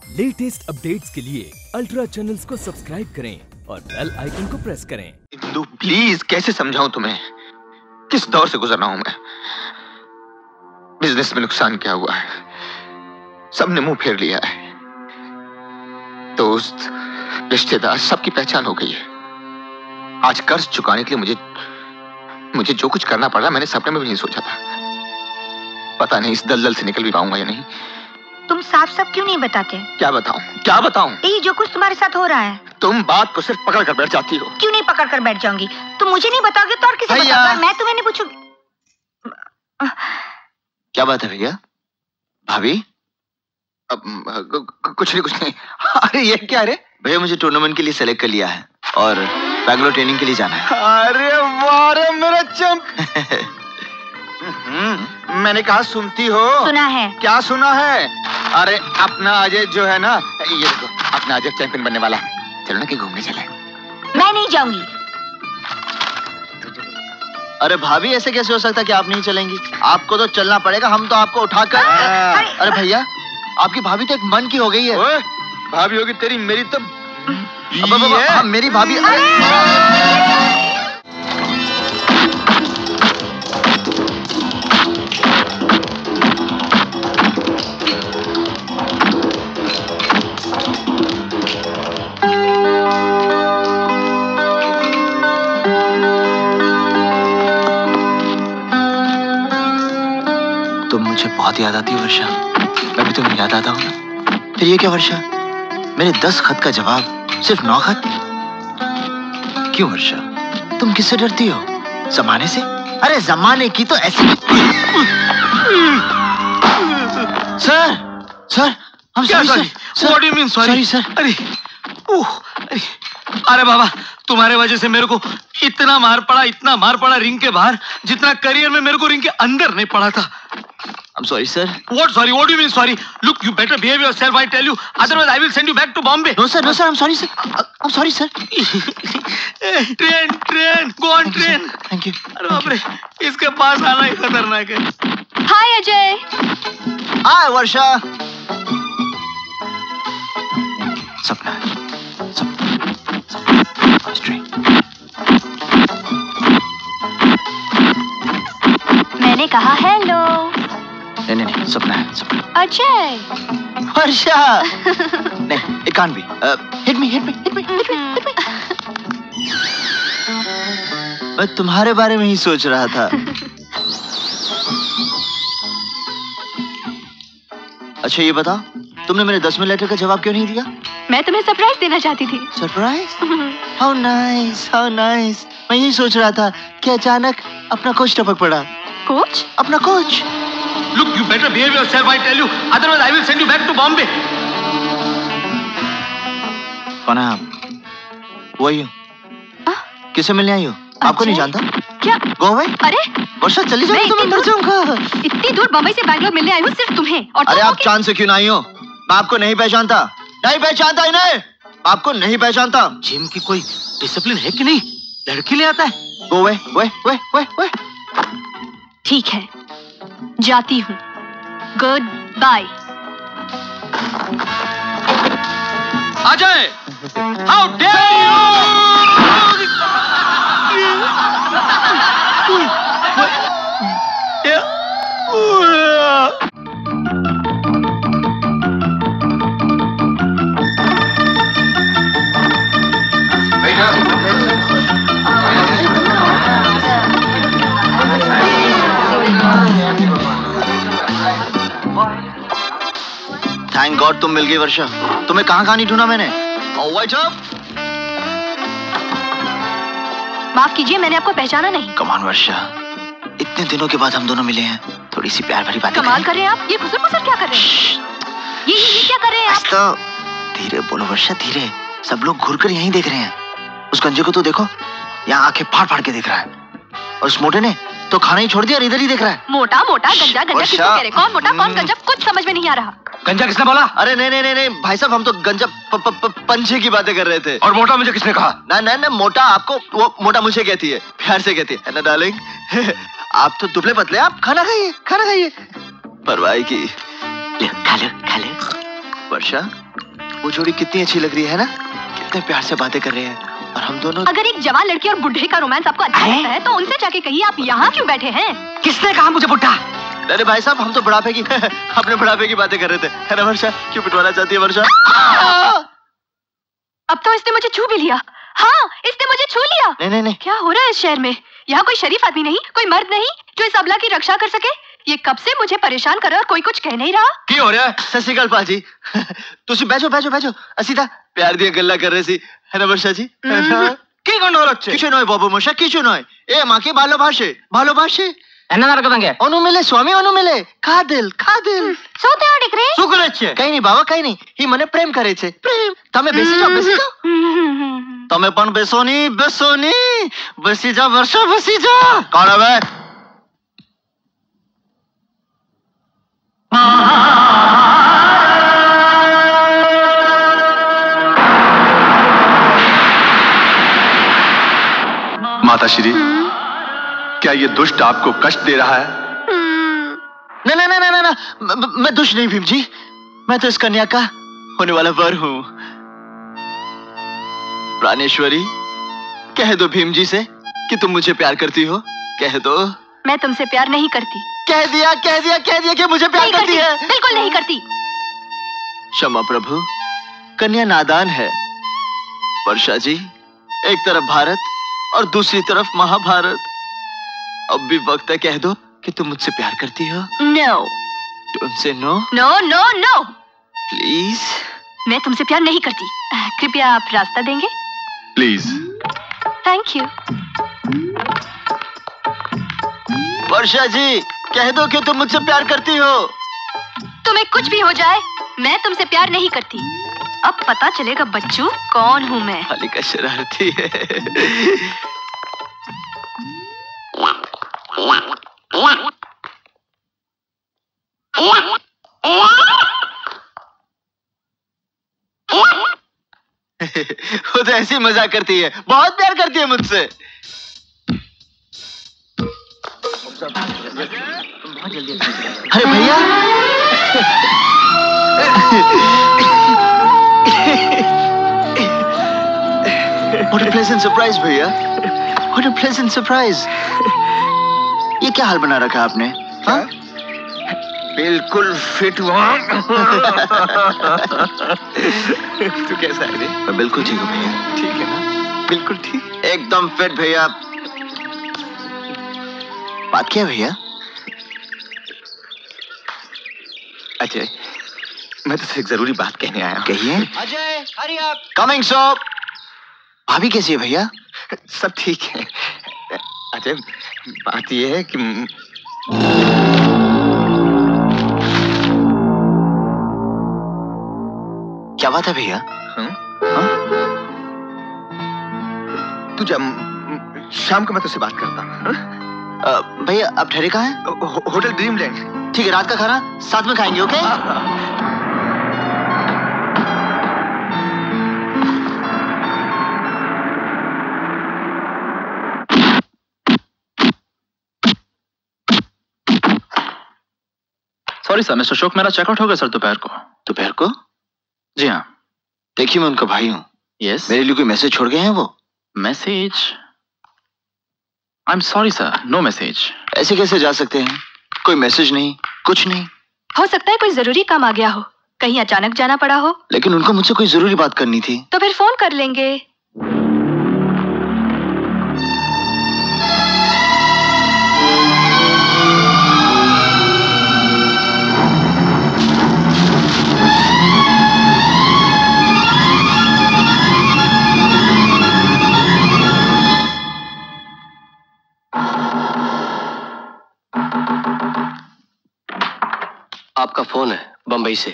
Latest updates के लिए ultra channels को सब्सक्राइब करें और बेल आइकन को प्रेस करें। इंदु प्लीज, कैसे समझाऊं तुम्हें, किस दौर से गुजरना हूं मैं। बिजनेस में नुकसान क्या हुआ है, सबने मुंह फेर लिया है। दोस्त, रिश्तेदार, सबकी पहचान हो गई है। आज कर्ज चुकाने के लिए मुझे जो कुछ करना पड़ा, मैंने सपने में भी नहीं सोचा था। पता नहीं इस दलदल से निकल भी पाऊंगा या नहीं। तुम साफ साफ क्यों नहीं बताते? क्या बताऊं? ये जो कुछ तुम्हारे साथ हो रहा है। तुम बात को सिर्फ पकड़ कर बैठ जाती हो। क्यों नहीं पकड़ कर बैठ जाऊंगी? तुम मुझे नहीं बताओगे तो और किसे बताओगे? मैं तुम्हें नहीं पूछूंगी। क्या बात है भैया? भाभी? कुछ नहीं। अरे ये क्या रे? भैया मुझे टूर्नामेंट के लिए सेलेक्ट कर लिया है और बैंगलोर ट्रेनिंग के लिए जाना है। अरे वाह रे मेरा चंप। मैंने कहा सुनती हो? सुना है। क्या सुना है? अरे अपना अजय जो है ना, ये देखो अपना अजय चैंपियन बनने वाला है। चलो ना कि घूमने चले। मैं नहीं जाऊंगी। अरे भाभी ऐसे कैसे हो सकता है कि आप नहीं चलेंगी? आपको तो चलना पड़ेगा, हम तो आपको उठाकर। अरे भैया आपकी भाभी तो एक मन की हो गई है। ओए, भाभी होगी तेरी, मेरी तो हाँ, मेरी भाभी। तुम मुझे बहुत याद आती हो वर्षा। मैं भी तुम्हें याद आता हूँ ना। फिर ये क्या वर्षा, मेरे 10 खत का जवाब सिर्फ 9 खत? क्यों वर्षा, तुम किससे डरती हो? जमाने से? अरे जमाने की तो ऐसी। सर हम sorry sir. What do you mean sorry? Sir. अरे बाबा, तुम्हारे वजह से मेरे को इतना मार पड़ा रिंग के बाहर, जितना करियर में मेरे को रिंग के अंदर नहीं पड़ा था। I'm sorry sir. What sorry? What do you mean sorry? Look, you better behave yourself, I tell you. Otherwise, I will send you back to Bombay. No sir, I'm sorry sir. I'm sorry sir. Train, go on train. Thank you. अरे बाप रे, इसके पास आना ही खतरनाक है। Hi Ajay. Hi वर्षा। सपना। मैंने कहा हेलो। नहीं, सपना है। अजय। वर्षा। नहीं, it can't be. Hit me. मैं तुम्हारे बारे में ही सोच रहा था। अच्छा ये बताओ, तुमने मेरे 10वें लेटर का जवाब क्यों नहीं दिया? मैं तुम्हें सरप्राइज देना चाहती थी। सरप्राइज? How nice. मैं यही सोच रहा था कि अचानक अपना कोच टपक पड़ा। कोच? अपना coach. Look, you better behave yourself, I tell you. Otherwise, I will send you back to Bombay. कौन है आप? वही हो? किसे मिलने आई हो? आपको नहीं जानता? क्या? गोवा? अरे वर्षा चली जाओ तो मैं मर जाऊंगा। इतनी दूर बम्बई से बैंगलोर मिलने आई हूँ सिर्फ तुम्हें। और अरे आप चांद से क्यों नहीं हो? मैं आपको नहीं पहचानता इन्हें। आपको नहीं पहचानता। जिम की कोई डिसिप्लिन है कि नहीं? लड़की ले आता है। गो वे। ठीक है, जाती हूँ। Good bye. Ajay, how dare you! Thank God तुम मिल गई वर्षा। तुम्हें कहाँ नहीं ढूंढा मैंने। माफ कीजिए, मैंने आपको पहचाना नहीं। कमान वर्षा, इतने दिनों के बाद हम दोनों मिले हैं, थोड़ी सी प्यार भरी बातें कमाल कर रहे हैं आप। ये फुसर क्या कर रहे हैं? ये क्या कर रहे हैं आप? तो धीरे बोलो वर्षा, धीरे। सब लोग घूर कर यहीं देख रहे हैं। उस गंजे को तो देखो, यहाँ आंखें फाड़ के देख रहा है। और उस मोटे ने तो खाना ही छोड़ दिया और इधर ही देख रहा है। मोटा गंजा किसको कह रहे? कौन मोटा कौन गंजा, कुछ समझ में नहीं आ रहा। गंजा किसने बोला? अरे नहीं भाई साहब, हम तो गंजा पंछी की बातें कर रहे थे। और मोटा मुझे किसने कहा? ना मोटा आपको, वो मोटा मुझे कहती है, प्यार से कहती है ना डार्लिंग। आप तो दुबले पतले, आप खाना खाइए। परवाह की। खा ले वर्षा, वो जोड़ी कितनी अच्छी लग रही है ना, कितने प्यार से बातें कर रहे हैं और हम दोनों। अगर एक जवान लड़की और बुढ़े का रोमांस आपको अच्छा लगता है तो उनसे जाके कहिए आप यहाँ क्यों बैठे हैं? किसने कहा मुझे बुढ़ा? अरे भाई साहब, हम तो बुढ़ापे की अपने बुढ़ापे की बातें कर रहे थे, है ना वर्षा? क्यों पिटवाना चाहती है वर्षा? अब तो इसने मुझे छू भी लिया। हाँ, इसने मुझे छू लिया। नहीं नहीं, क्या हो रहा है इस शहर में? यहाँ कोई शरीफ आदमी नहीं, कोई मर्द नहीं जो इस अबला की रक्षा कर सके? ये कब से मुझे परेशान कर रहा है और कोई कुछ कह नहीं रहा। क्या हो रहा है? सत श्री अकाल पाजी। तुसी बैठो बैठो बैठो, असीधा प्यार दिया गल्ला कर रहे सी, है ना वर्षा जी? কি গন্ড হচ্ছে? কিছু নয় বাবু মশা, কিছু নয়। এ মাকে ভালোবাসে, ভালোবাসে। এনা নারক দাঙ্গে অনু মিলে স্বামী, অনু মিলে খা দিল। શું થયો દીકરી? શું કરે છે? કઈ નહીં બાવા, કઈ નહીં। ઈ મને પ્રેમ કરે છે, પ્રેમ। તમે બેસી જાઓ, બેસી જાઓ। તમે પણ બેસો ની, બેસો ની। બેસી જાઓ વર્ષા, બેસી જાઓ। કોણ હવે? माताश्री, क्या ये दुष्ट आपको कष्ट दे रहा है? ना ना ना ना ना, मैं दुष्ट नहीं भीम जी, मैं तो इस कन्या का होने वाला वर हूँ। प्राणेश्वरी, कह दो भीम जी से कि तुम मुझे प्यार करती हो, कह दो। मैं तुमसे प्यार नहीं करती। कह दिया कह दिया कह दिया कि मुझे प्यार करती है। बिल्कुल नहीं करती। क्षमा प्रभु, कन्या नादान है। वर्षा जी, एक तरफ भारत और दूसरी तरफ महाभारत। अब भी वक्त है, कह दो कि तुम मुझसे प्यार करती हो। नो। तुमसे no? No no no. Please. मैं तुमसे प्यार नहीं करती। कृपया आप रास्ता देंगे? Please. Thank you. Varsha ji, कह दो कि तुम मुझसे प्यार करती हो। तुम्हें कुछ भी हो जाए, मैं तुमसे प्यार नहीं करती। अब पता चलेगा बच्चू कौन हूँ मैं। बालिका शरारती है। वो तो ऐसी मजाक करती है, बहुत प्यार करती है मुझसे। अरे भैया, What a pleasant surprise भैया, What a pleasant surprise। ये क्या हाल बना रखा आपने? हाँ? बिल्कुल फिट हुआ। तू कैसा है रे? मैं बिल्कुल ठीक हूँ भैया। ठीक है ना? बिल्कुल ठीक, एकदम फिट भैया। बात क्या है भैया? अजय, मैं तुझसे एक जरूरी बात कहने आया हूँ। कहिए। Ajay, hurry up. Coming so. भाभी कैसी है भैया? सब ठीक है। अजय, बात ये है कि क्या बात है भैया? तू जब शाम को मैं तुझसे बात करता हूँ। भैया आप ठहरे कहाँ हैं? Hotel Dreamland. ठीक है, रात का खाना साथ में खाएंगे, okay? Sorry sir, mister Ashok, मेरा चेकआउट हो गया सर दोपहर को। दोपहर को? जी हाँ। देखिए, मैं उनका भाई हूँ। यस। मेरे लिए कोई मैसेज छोड़ गए हैं वो? Message? I am sorry sir, no message. ऐसे कैसे जा सकते हैं? कोई मैसेज नहीं, कुछ नहीं। हो सकता है कोई जरूरी काम आ गया हो, कहीं अचानक जाना पड़ा हो। लेकिन उनको मुझसे कोई जरूरी बात करनी थी। तो फिर फोन कर लेंगे। आपका फोन है बंबई से।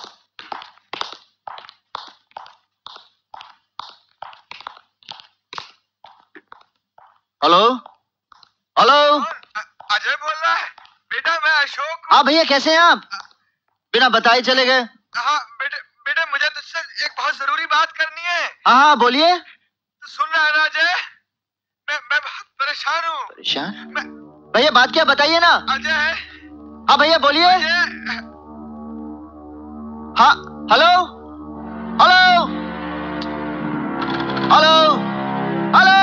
हेलो हेलो, अजय बोल रहा है बेटा, मैं अशोक। हाँ भैया, कैसे हैं आप? बिना बताए चले गए। हाँ बेटे मुझे तुझसे एक बहुत जरूरी बात करनी है। हाँ हाँ बोलिए। तू सुन रहा है ना अजय? मैं बहुत परेशान हूँ। परेशान? भैया बात क्या, बताइए ना। अजय। हाँ भैया बोलिए। हाँ हेलो, हेलो हेलो।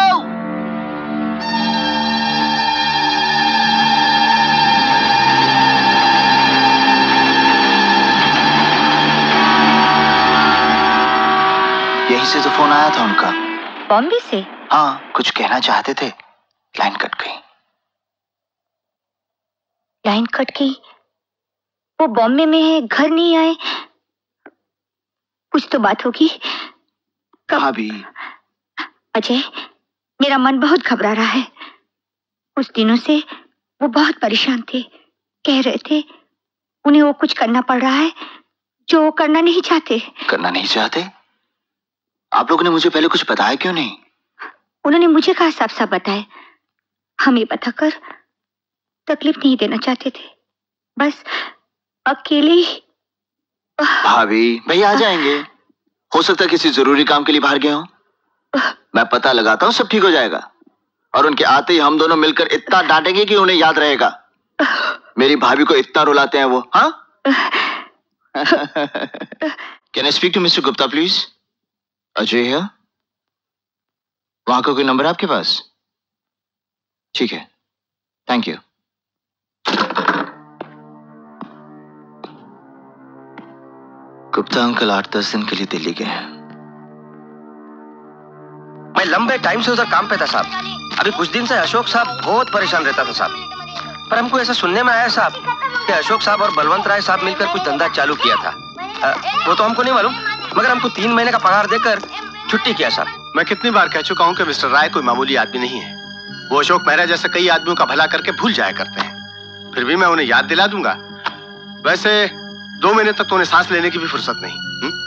यहीं से तो फोन आया था उनका। बॉम्बे से? हाँ, कुछ कहना चाहते थे, लाइन कट गई। लाइन कट गई? वो बॉम्बे में है, घर नहीं आए। कुछ तो बात होगी। भाभी। अजय, मेरा मन बहुत घबरा रहा है। कुछ दिनों से वो बहुत परेशान थे, कह रहे थे उन्हें वो कुछ करना पड़ रहा है जो वो करना नहीं चाहते। करना नहीं चाहते? आप लोगों ने मुझे पहले कुछ बताया क्यों नहीं? उन्होंने मुझे कहा साफ साफ बताए, हमें बताकर तकलीफ नहीं देना चाहते थे, बस अकेले ही। भाभी, भैया आ जाएंगे। हो सकता है किसी जरूरी काम के लिए बाहर गए हो। मैं पता लगाता हूँ, सब ठीक हो जाएगा। और उनके आते ही हम दोनों मिलकर इतना डांटेंगे कि उन्हें याद रहेगा। मेरी भाभी को इतना रुलाते हैं वो। हाँ? Can I speak to mister Gupta please? Ajay है? वहां का कोई नंबर है आपके पास? ठीक है, थैंक यू। गुप्ता अंकल 8-10 दिन के लिए दिल्ली गए हैं। मैं लंबे टाइम से उधर काम पे था साहब। अभी कुछ दिन से अशोक साहब बहुत परेशान रहता था साहब। पर हमको ऐसा सुनने में आया साहब कि अशोक साहब और बलवंत राय साहब मिलकर कुछ धंधा चालू किया था। वो तो हमको नहीं मालूम, मगर हमको 3 महीने का पगार देकर छुट्टी किया साहब। मैं कितनी बार कह चुका हूँ कि मिस्टर राय कोई मामूली आदमी नहीं है। वो अशोक मेहरा जैसे कई आदमियों का भला करके भूल जाया करते हैं। फिर भी मैं उन्हें याद दिला दूंगा। वैसे 2 महीने तक तो उन्हें सांस लेने की भी फुर्सत नहीं।